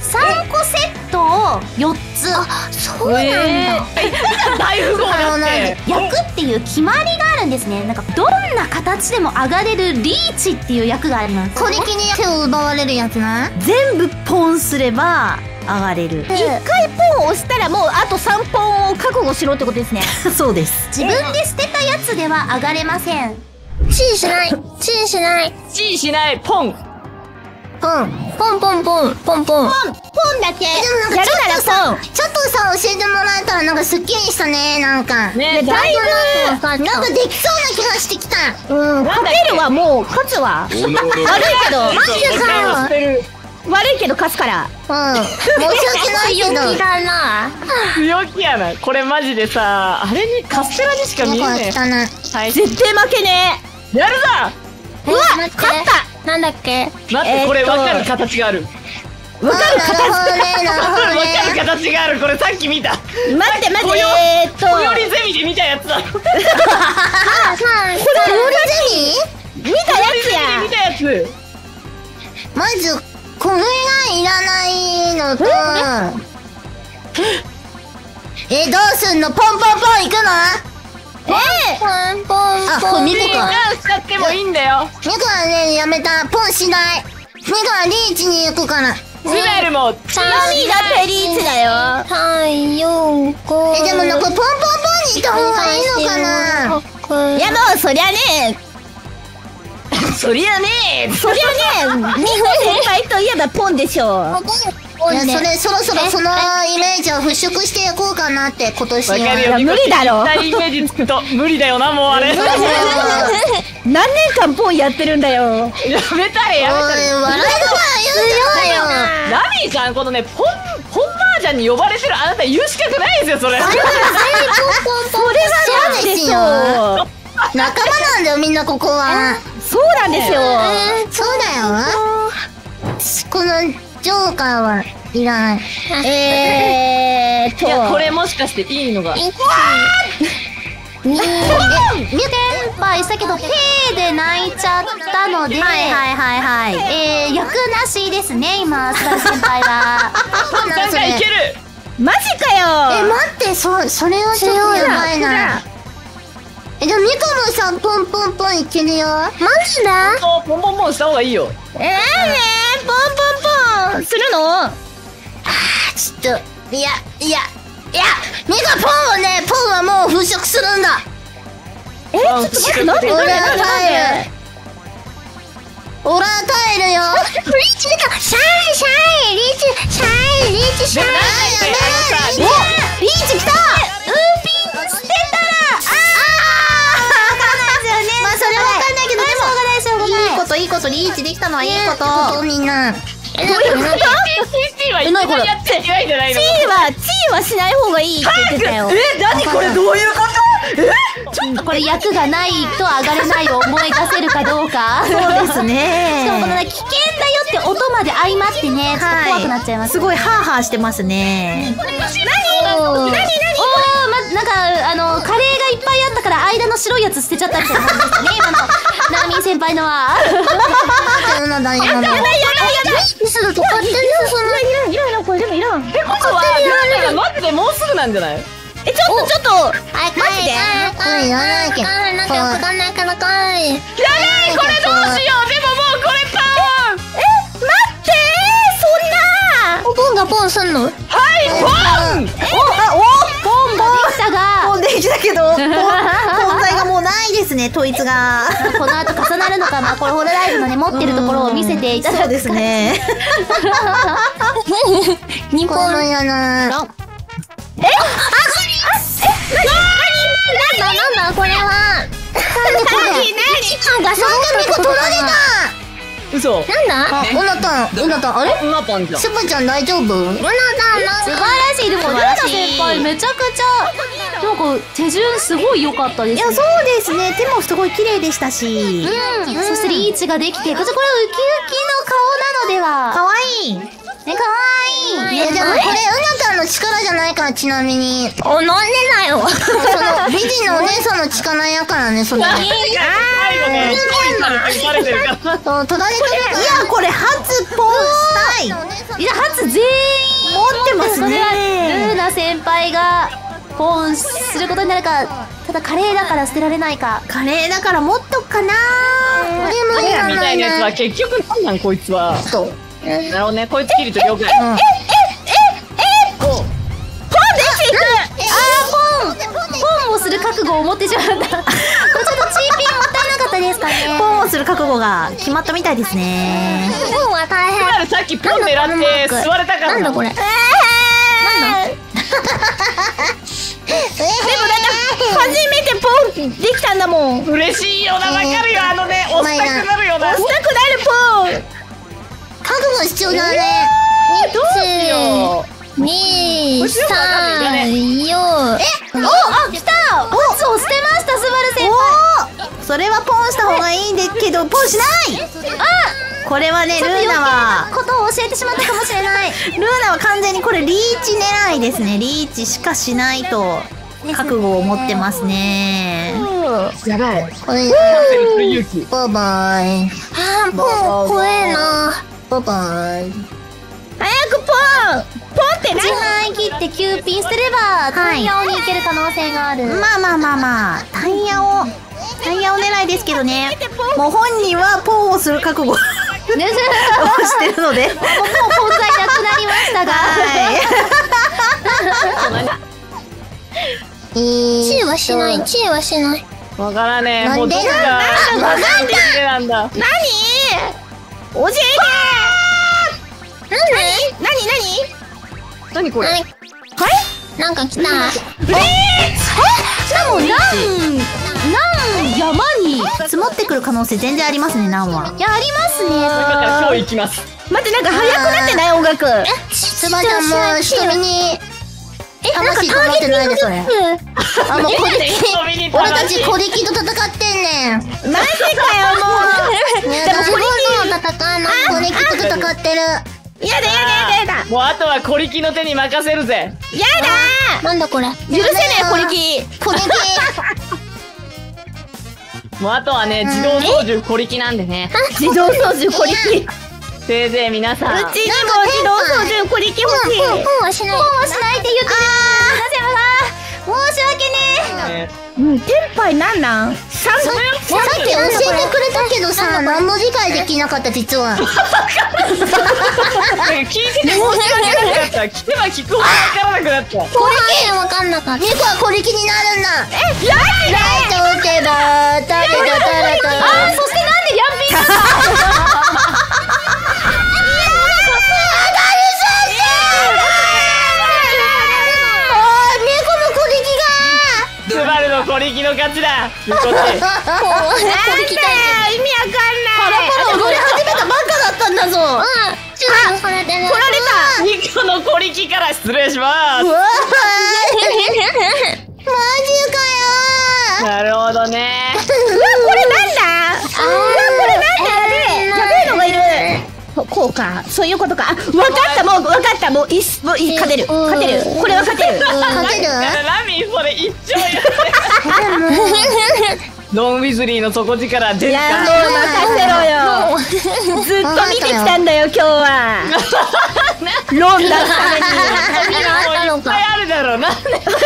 3個セットを4つ。 あ、そうなんだ。 大富豪だって。 役っていう決まりがあるんですね。なんかどんな形でも上がれるリーチっていう役があります。 小力に手を奪われるやつな。 全部ポンすれば上がれる。 一回ポン押したらもうあと3ポンを覚悟しろってことですね。 そうです。 自分で捨てたやつでは上がれません。 チンしない。チンしない。 チンしない。ポン。 ポン。ポンポンポン。ポンポン。 ポンだけ。 でもなんかちょっとさ、教えてもらえたらなんかスッキリしたね、なんか。 ね、 だいぶなんかできそうな気がしてきた。 勝てるわ、もう勝つわ。悪いけど。 マジかよ。 悪いけど勝つから。 申し訳ないけど。強気だな。 強気やな。これマジでさ、あれにカステラにしか見えねえ。はい。 絶対負けねえ。やるぞ。 うわ、勝った。 なんだっけ。 待って、これ分かる形がある。 分かる形がある。 分かる形がある。これさっき見た。 待って待って。 小よりゼミで見たやつだ。 これ小よりゼミ？見たやつや。 見たやつ。 まずこれがいらないのと。どうすんの？ポンポンポン行くの？ポンポンポン。あ、これミコか。 使ってもいいんだよ。 ミコはね、やめた。ポンしない。ミコはリーチに行くから。 シベルも。 何がペリーチだよ。 3、4、5。でもなんかポンポンポンに行った方がいいのかな。 いやもうそりゃね。 そりゃね。 美穂先輩といえばポンでしょ。 いや、そろそろそのイメージを払拭していこうかなって今年は。 わかるよ。 無理だろ。 イメージつくと無理だよな、もうあれ。 何年間ポンやってるんだよ。 やめたれ、やめたれ。 笑いのは言うんじゃないよ。 ラミーちゃん、このね、ポンマージャンに呼ばれてるあなた言う資格ないですよ、それ。 それはそうですよ。仲間なんだよ、みんなここは。 そうなんですよ。 そうだよ。このジョーカーはいらない。 いや、これもしかしていいのが。 ミュ先輩したけど、手で泣いちゃったので、役なしですね、今、スラ先輩は。 なんかいける。 マジかよ。 待って、それはちょっとやばいな。でもミコもさ、ポンポンポンいけるよ。マジだ？ ポンポンポンした方がいいよ。 ポンポンポンするの？ ちょっと、いや、ミコポンをね、ポンはもう払拭するんだ。 ちょっと待って、なんで？ 俺は耐える。俺は耐えるよ。リーチ出た。シャイリーチシャイ。 リーチ来た。 捨てたら、 まあそれはわかんないけど、でもしょうがない。 いいことリーチできたのはいいこと。みんな。 どういうこと？ CC は一番やっちゃいけないんじゃないの？ チーはしない方がいいって言ってたよ。 何これ、どういうこと？ ちょっとこれ役がないと上がれないを思い出せるかどうか。 そうですね。 しかもこのね、危険だよって音まで相まってね、ちょっと怖くなっちゃいます。 すごいハーハーしてますね。 なんかカレーがいっぱいあったから間の白いやつ捨てちゃったみたいな感じですね、今のナミー先輩のは。 やだやだ。すぐと勝手にいらんこれでもいらん。 ってことはマジでもうすぐなんじゃない？ ちょっとマジで？ これやらないけど。なんかわかんないからかい。 やばい、これどうしよう。でももうこれパン。 待ってそんな。 ポンがポンすんの？ はい、ポン。 ポンができたが、 ポンできたけど、存在がもうないですね、統一が。 この後重なるのかな。これホロライブのね、持ってるところを見せていただく。 そうですね。 ニコのやな。なんだこれは。何？ガソリンミコ取られた。 嘘。 なんだ？うなたん、あれ？ うなたんじゃん。 スパちゃん大丈夫？うなたん、 素晴らしい。でもルナ先輩めちゃくちゃなんか手順すごい良かったですね。 いや、そうですね。手もすごい綺麗でしたし。 そしてリーチができて、これウキウキの顔なのでは。 かわいい。 かわいい。 いやでもこれうなたんの力じゃないから、ちなみに。 なんでだよ。 その美人のお姉さんの力やからね、それ。 最後よね。一人されて撃たれてるから。 隣と。いやこれ初ポンしたい。 いや初全員持ってますね。 ルーナ先輩がポンすることになるか、ただカレーだから捨てられないか。 カレーだから持っとくかな。 カレーみたいなやつは結局なんなんこいつは。なるほどね、こいつキリと了解。 ポンをする覚悟を持ってしまった。これちょっとチーピンもったいなかったですかね。 ポンをする覚悟が決まったみたいですね。 ポンは大変。 さっきポン狙って座れたから。 なんだこれ。でも初めてポンできたんだもん。 嬉しいよな、わかるよ、押したくなるよな。 押したくなるポン。覚悟必要だね。 どうしよう。 2、3、4。 あ、来た。ポンを捨てました、スバル先輩。 それはポンした方がいいんですけど、ポンしない。これはね、ルーナはことを教えてしまったかもしれない。 ルーナは完全にこれリーチ狙いですね。リーチしかしないと覚悟を持ってますね。 やばい。 これバイバイ。ポン怖えな。バイバイ。早くポンって自販切って9ピン捨てればタイヤに行ける可能性がある。 まあタイヤを狙いですけどね。もう本人はポンをする覚悟をしてるので、もうポン材なくなりましたが、 チーはしない。チーはしない。 わからねえ。もうどっちがなんだ。 何？おじいで。 何これ。 なんか来た。 しかも山に積もってくる可能性全然ありますね。ナンは。 いやありますね。 今から今日行きます。 待って、なんか速くなってない音楽。 つばちゃんも瞳に魂が持ってないでそれ。もう小力。俺たち小力と戦ってんねん。 マジかよもう。 でも小力の戦わない。小力と戦ってる。 やだ。 もうあとは小力の手に任せるぜ。 やだ。 なんだこれ。 許せねえ小力。 小力。 もうあとはね、自動操縦小力なんでね。 自動操縦小力。 せいぜい皆さん。 うちにも自動操縦小力欲しい。 ポンはしない。 ポンはしないって言ってる。申し訳ねテンパイなんなん？ さっき教えてくれたけどさ、何も理解できなかった実は。 聞いてて申し訳なかった。聞けば聞くほどわからなくなった。 後半わかんなかった。猫は小力になるんだ。やだ。とけば食べたたらと。 あ、そしてなんでヤンピースバルの小力の勝ちだ。こっち。 小力対決。 意味わかんない。 踊り始めたばっかだったんだぞ。 ちょっとそれでね。 2個の小力から失礼します。 マジかよ。 なるほどね。 これなんだ。これなんだ。やべえのがいる。こうか、そういうことか。わかった、もうわかった。もう勝てる。これは勝てる。 ラミーそれ一丁やロン・ウィズリーの底力出るか。 いや、もう任せろよ。ずっと見てきたんだよ今日は。ロン出すために。 いっぱいあるだろうな。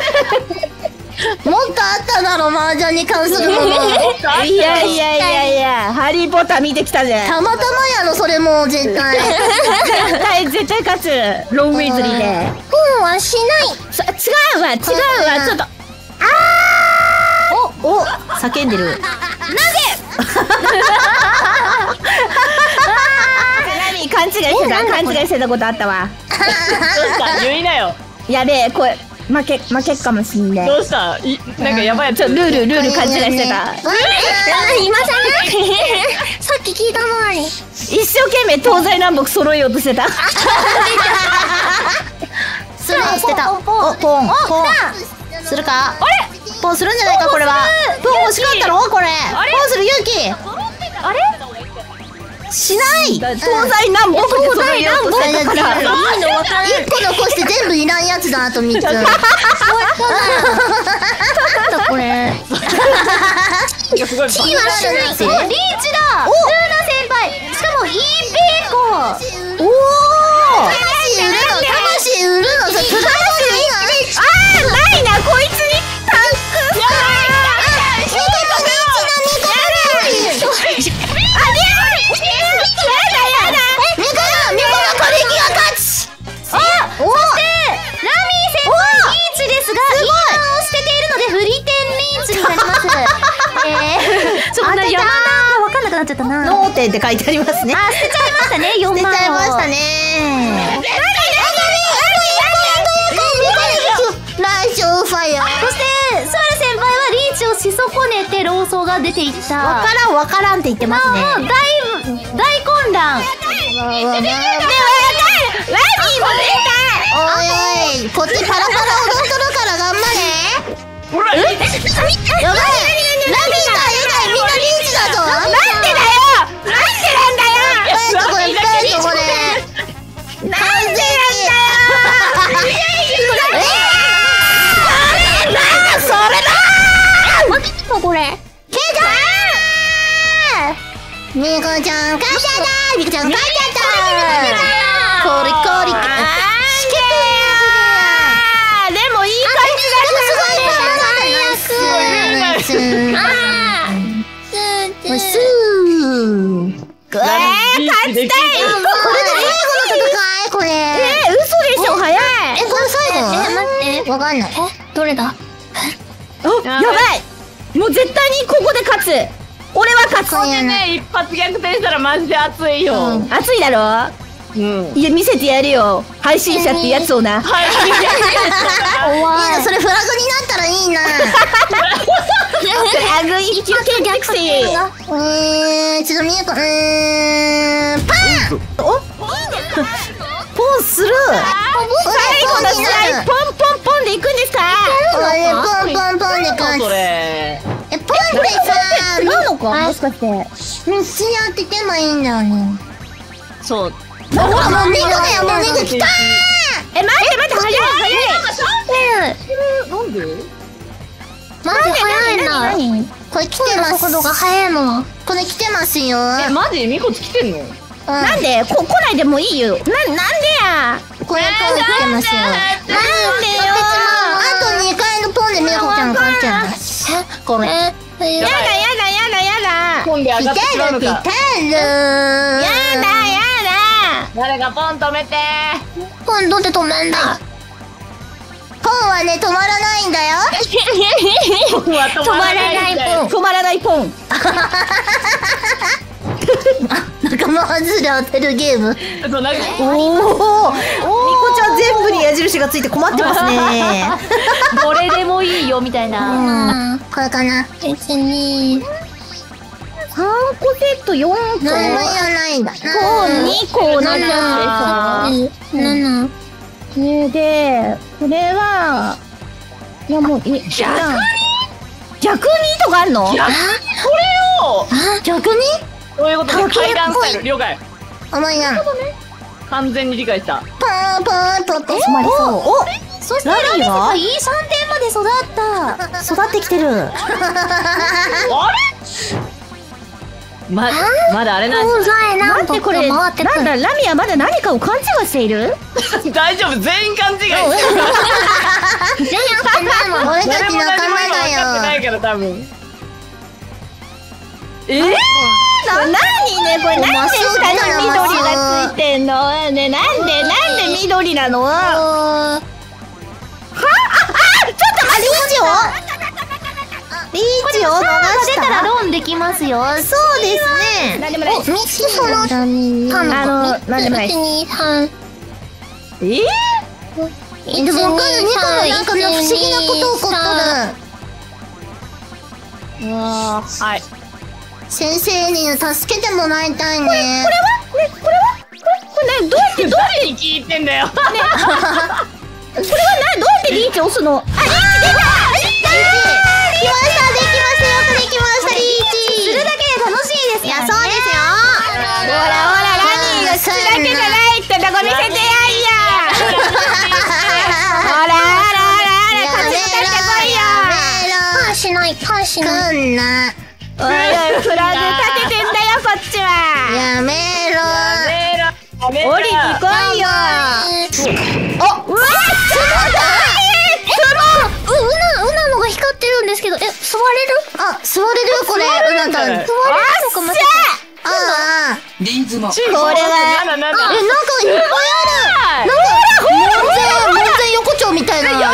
もっとあっただろ、麻雀に関するもの。 いや、ハリーポッター見てきたぜ。 たまたまやろ、それも絶対。 絶対勝つ。ロン・ウィズリーで。 ポンはしない。 違うわ、ちょっと。 お、叫んでる。 勘違いしてたことあったわ。 どうした言いなよ。 やべえ、これ負けかもしんねえ。 どうしたなんかやばいやつ。 ルール勘違いしてた。 今ささっき聞いたのに。 一生懸命東西南北揃えようとしてた。 スルーしてた。ポンするか。ポンするんじゃないか。これはポン欲しかったのこれ。ポンする勇気。 あれしない。 東西南北で揃えようとしてたから。 1個残して全部いらんやつだ、あと3つ。これ。 がすごい。 キーはしないぜ。 リーチだ。ルーナ先輩。しかもいいピーコ。 おお。魂売るの、魂売るの、それプライドでいいな。 ないな、こいつにタンク。 なっちゃったな。 脳天って書いてありますね。 あ、捨てちゃいましたね。4万を。 捨てちゃいましたね。ライションファイヤー。 そしてスバル先輩はリーチをし損ねて老僧が出ていった。 わからんって言ってますね。 もう大混乱。 おいおい、こっちパラパラ踊っとるから頑張れ。 ほら、 やばい。ラビータ以外みんなリーチだぞ。 なんでだよ。 これこれ。完全に。それだ。これ。ケイちゃん。ミコちゃん帰っちゃった。ミコちゃん帰っちゃった。これこれ。 でもいい感じだね。 勝ちたい。これで最後の戦いこれ。 嘘でしょ、早い。 これ最後？ 待って。 わかんない。どれだ？ やばい。もう絶対にここで勝つ。俺は勝つ。 ここでね、一発逆転したらマジで熱いよ。 熱いだろ。いや、見せてやるよ。配信者ってやつをな。 いいな、それフラグになったらいいな。 フラグ一級剣逆転。 ちょっと見えこ、パン。 ポンする。 最後の試合、ポンポンポンでいくんですか。 ポンポンポンでか。 それ。 ポンってさ、 なのか、もしかして。 めっちゃやっててもいいんだよね。 そう。 もう猫だよ、もう猫来たー。 待って、早い。 なんで？ マジ早いな。これ来てます。 速度が速いの。 これ来てますよ。 マジミコツ来てんの？ なんで来ないでもいいよ。なんでや。 これポン来てますよ。 なんでよ。 あと2回のポンでみやこちゃん勝っちゃう。ごめん。 やだ。 コンビ上がってしまうのか。誰がポン止めて。 ポンどうやって止めんだ。ポンはね止まらないんだよ。 止まらないポン。 仲間外れ当てるゲーム。 おお。みこちゃん全部に矢印がついて困ってますね。 どれでもいいよみたいな。 これかな。 1、2、3個セット4個。 何もいらないんだ。 2個なんだってさ。7。で、これは、いやもう、逆にとかあんの？ これを逆に？ そういうことで階段スタイル了解。 甘いな。 完全に理解した。 パンパンとって止まりそう。 そしてラリーはいい3点まで育った。 育ってきてる。 あれ？まだあれなんじ待ってこれ、なんだラミはまだ何かを勘違いしている？ 大丈夫、全員勘違いしてる。 俺たち仲間だよ。 誰も分かってないから多分。 何ねこれ、なんで下に緑がついてんの？ね、なんで緑なの？は？ちょっと待って。 リーチを逃し出たらた。 ローンできますよ。 そうですね。 なんでもない。 ミキそのなんでもない。 でもわかる。ニコもなんか不思議なこと起こっとる。 はい。 先生に助けてもらいたいね。 これね、どうやって誰に聞いてんだよ。 どうやってリーチ押すの？あ、リーチ出た！ できましたリーチ。 するだけで楽しいですからね。 そうですよ。 ほら、ラミーが口だけじゃないってとこ見せてやんや。ほら、勝ち抜かしてこいよ。 パンしない。来んな。 おいおい、フラグ立ててんだよ、こっちは。 やめろ。 降りてこいよ。 あ、うわっ、 うなのが光ってるんですけど、座れる？ あ、座れるよ、これ。うなたん。 座れるのか、まさか。 ああ。 リンズも。 これは。 なんかいっぱいある。なんか、門前横丁みたいなやつ。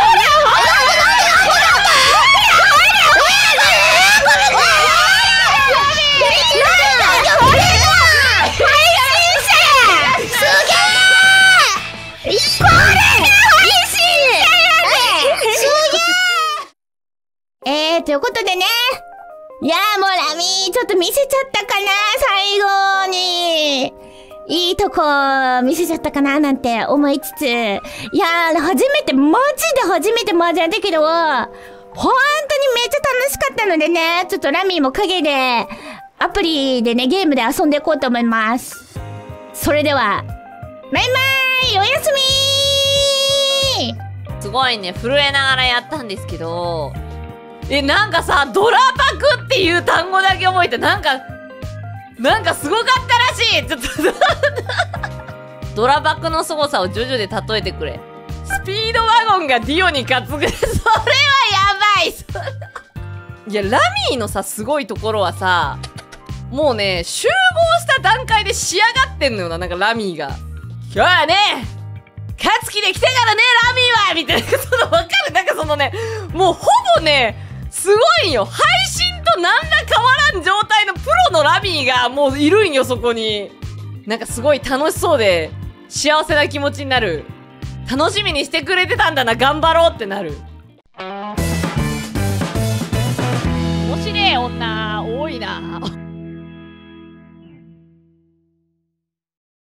ということでね。いやーもうラミー、ちょっと見せちゃったかな、最後に。いいとこ見せちゃったかな、なんて思いつつ。いやー、マジで初めて麻雀だけど、本当にめっちゃ楽しかったのでね、ちょっとラミーも陰で、アプリでね、ゲームで遊んでいこうと思います。それでは、バイバーイ、おやすみー。 すごいね、震えながらやったんですけど、なんかさ、ドラパクっていう単語だけ覚えて、なんかすごかったらしい。ちょっとドラパクの凄さをジョジョで例えてくれ。スピードワゴンがディオに担ぐ。それはやばい。いや、ラミーのさ、すごいところはさ、もうね、集合した段階で仕上がってんのよな、なんかラミーが。今日はね、勝つ気で来てからね、ラミーはみたいな、そのわかる？なんかそのね、もうほぼね、すごいよ。配信と何ら変わらん状態のプロのラミーがもういるんよ、そこに。なんかすごい楽しそうで、幸せな気持ちになる。楽しみにしてくれてたんだな、頑張ろうってなる。面白い女、多いな。